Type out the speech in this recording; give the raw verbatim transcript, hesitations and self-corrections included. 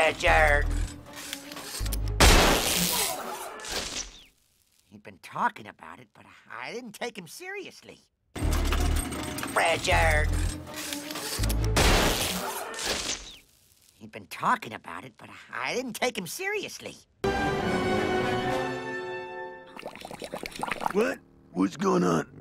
Richard! He'd been talking about it, but I didn't take him seriously. Richard! He'd been talking about it, but I didn't take him seriously. What? What's going on?